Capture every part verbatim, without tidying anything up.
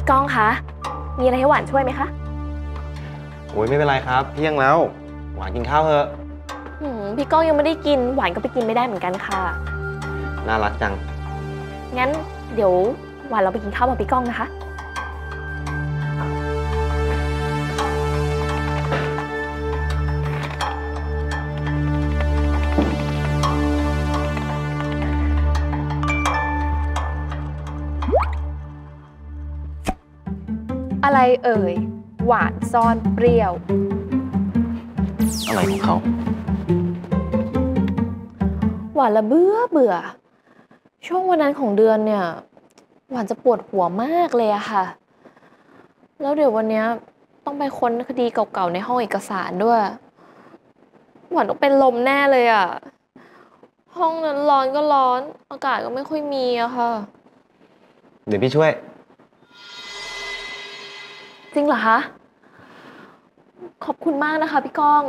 พี่ก้องคะมีอะไรให้หวานช่วยไหมคะโอ้ยไม่เป็นไรครับเที่ยงแล้วหวานกินข้าวเถอะพี่ก้องยังไม่ได้กินหวานก็ไปกินไม่ได้เหมือนกันค่ะน่ารักจังงั้นเดี๋ยวหวานเราไปกินข้าวกับพี่ก้องนะคะอะไรเอ่ยหวานซ่อนเปรี้ยวอะไรของเขาหวานละเบื่อเบื่อช่วงวันนั้นของเดือนเนี่ยหวานจะปวดหัวมากเลยอะค่ะแล้วเดี๋ยววันนี้ต้องไปค้นคดีเก่าๆในห้องเอกสารด้วยหวานต้องเป็นลมแน่เลยอะห้องนั้นร้อนก็ร้อนอากาศก็ไม่ค่อยมีอะค่ะเดี๋ยวพี่ช่วยจริงเหรอคะขอบคุณมากนะคะพี่ก้อง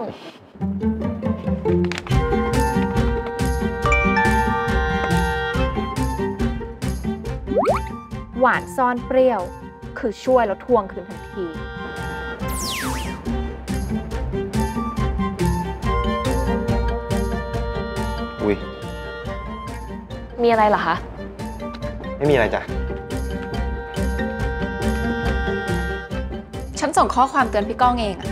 หวานซ่อนเปรี้ยวคือช่วยแล้วทวงคืนทันทีอุ้ยมีอะไรเหรอคะไม่มีอะไรจ้ะฉันส่งข้อความเตือนพี่ก้องเองอะ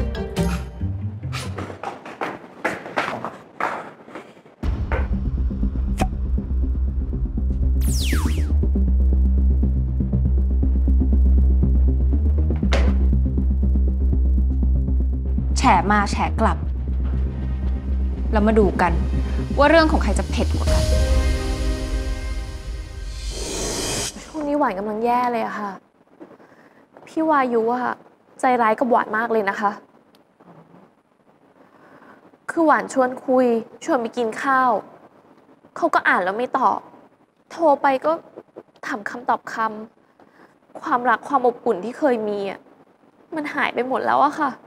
แฉมาแฉกลับเรามาดูกันว่าเรื่องของใครจะเผ็ดกว่ากันช่วงนี้หวานกำลังแย่เลยอะค่ะพี่วายุอะใจร้ายกับหวานมากเลยนะคะคือหวานชวนคุยชวนไปกินข้าวเขาก็อ่านแล้วไม่ตอบโทรไปก็ถามคำตอบคำความรักความอบอุ่นที่เคยมีอะมันหายไปหมดแล้วอะค่ะ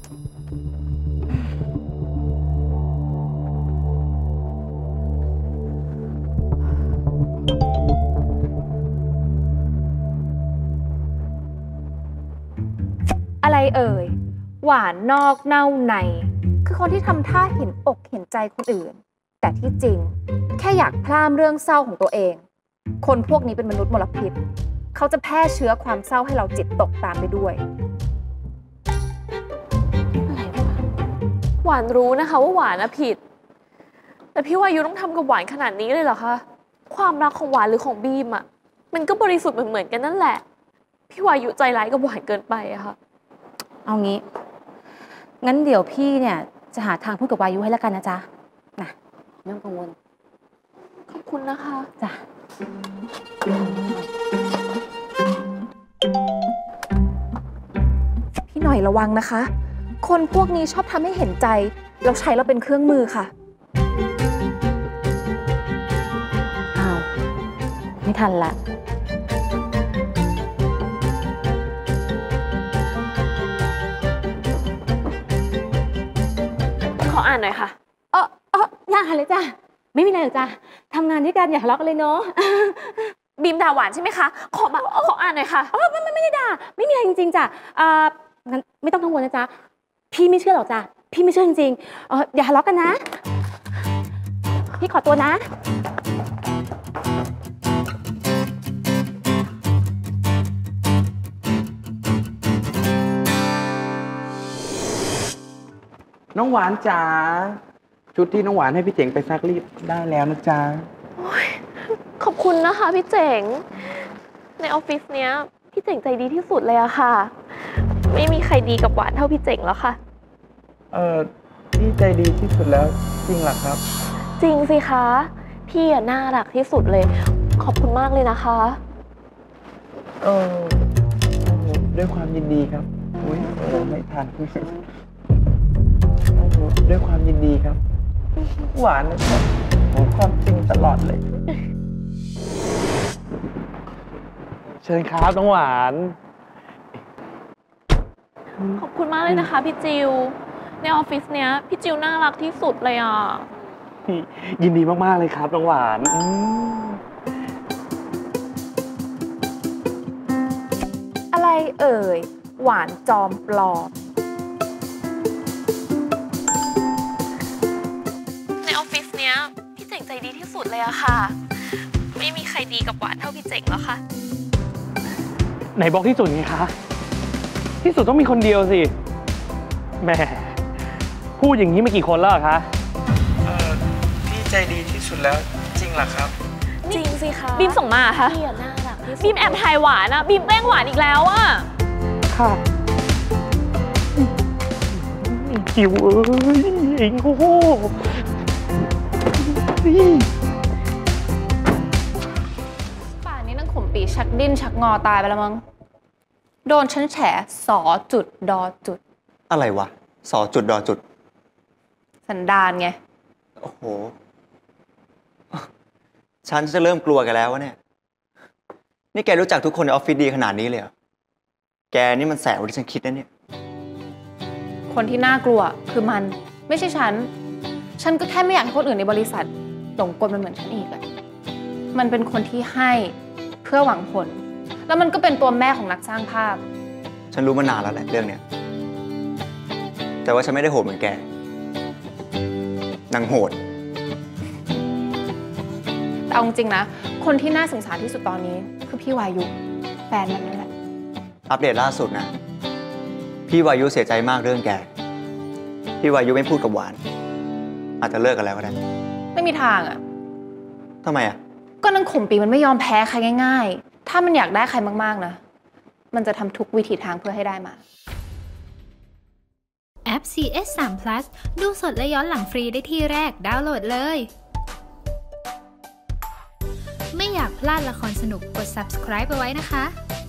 อะไรเอ่ยหวานนอกเน่าในคือคนที่ทำท่าเห็นอกเห็นใจคนอื่นแต่ที่จริงแค่อยากพลามเรื่องเศร้าของตัวเองคนพวกนี้เป็นมนุษย์มลพิษเขาจะแพร่เชื้อความเศร้าให้เราจิตตกตามไปด้วยอะไรวะหวานรู้นะคะว่าหวานน่ะผิดแต่พี่วายุต้องทำกับหวานขนาดนี้เลยเหรอคะความรักของหวานหรือของบีมอะมันก็บริสุทธิ์เหมือนๆกันนั่นแหละพี่วายุใจร้ายกับหวานเกินไปอะค่ะเอางี้งั้นเดี๋ยวพี่เนี่ยจะหาทางพูดกับวายุให้แล้วกันนะจ๊ะนะไม่ต้องกังวลขอบคุณนะคะจ้ะพี่หน่อยระวังนะคะคนพวกนี้ชอบทำให้เห็นใจแล้วใช้เราเป็นเครื่องมือค่ะอ้าวไม่ทันละขออ่านหน่อยค่ะเออเอออย่าหันเลยจ้ะไม่มีอะไรหรอกจ้ะทำงานด้วยกันอย่าทะเลาะกันเลยเนาะบีมด่าหวานใช่ไหมคะขอมาขออ่านหน่อยค่ะเออไม่ไม่ได้ด่าไม่มีอะไรจริงๆจ้ะอ่างั้นไม่ต้องกังวลนะจ๊ะพี่ไม่เชื่อหรอกจ้ะพี่ไม่เชื่อจริงๆเอออย่าทะเลาะกันนะพี่ขอตัวนะน้องหวานจ๋าชุดที่น้องหวานให้พี่เจ๋งไปซักรีดได้แล้วนะจ๊ะขอบคุณนะคะพี่เจ๋งในออฟฟิศเนี้ยพี่เจ๋งใจดีที่สุดเลยอะค่ะไม่มีใครดีกับหวานเท่าพี่เจ๋งแล้วค่ะเออพี่ใจดีที่สุดแล้วจริงหรอครับจริงสิคะพี่อะน่ารักที่สุดเลยขอบคุณมากเลยนะคะเออด้วยความยินดีครับอุ้ยเออไม่ทันด้วยความยินดีครับหวานนะครับพูดความจริงตลอดเลยเชิญครับน้องหวานขอบคุณมากเลยนะคะพี่จิวในออฟฟิศเนี้ยพี่จิวน่ารักที่สุดเลยอ่ะยินดีมากๆเลยครับน้องหวานเอ่ยหวานจอมปลอมในออฟฟิศเนี้ยพี่เจ๋งใจดีที่สุดเลยอะค่ะ ไม่มีใครดีกับหวานเท่าพี่เจ๋งแล้วค่ะไหนบอกที่สุดไงคะ ที่สุดต้องมีคนเดียวสิแหม่พูดอย่างนี้มากี่คนแล้วคะเออพี่ใจดีที่สุดแล้วจริงเหรอครับจริงสิคะบีมส่งมาค่ะพี่อะน่ารักที่สุดบีมแอบถ่ายหวานอะบีมแกล้งหวานอีกแล้วอะค่ะจิ๋วเอ้ยเองโอ้โหนี่ป่านนี้นางขมปีชักดิ้นชักงอตายไปแล้วมั้งโดนฉันแฉสอจุดดอจุดอะไรวะสอจุดดอจุดสันดานไงโอ้โห ฉันจะเริ่มกลัวแกันแล้ววะเนี่ย นี่แกรู้จักทุกคนในออฟฟิศดีขนาดนี้เลยเหรอ แกนี่มันแสบกว่าที่ฉันคิดนะเนี่ยคนที่น่ากลัวคือมันไม่ใช่ฉัน ฉันก็แค่ไม่อยากให้คนอื่นในบริษัทหลงกลมันเหมือนฉันอีกอะมันเป็นคนที่ให้เพื่อหวังผล แล้วมันก็เป็นตัวแม่ของนักสร้างภาพฉันรู้มานานแล้วแหละเรื่องเนี้ย แต่ว่าฉันไม่ได้โหดเหมือนแกนางโหดแต่เอาจริงๆนะ คนที่น่าสงสารที่สุดตอนนี้คือพี่วายุแฟนมันนั่นแหละอัปเดตล่าสุดนะ พี่วายุเสียใจมากเรื่องแก พี่วายุไม่พูดกับหวาน อาจจะเลิกกันแล้วก็ได้ไม่มีทางอะทำไมอ่ะก็นางขมปีมันไม่ยอมแพ้ใครง่ายๆ ถ้ามันอยากได้ใครมากๆนะ มันจะทำทุกวิถีทางเพื่อให้ได้มาแอป ซี เอส ทรี พลัส ดูสดและย้อนหลังฟรีได้ที่แรกดาวน์โหลดเลย ไม่อยากพลาดละครสนุกกด ซับสไครบ์ ไปไว้นะคะ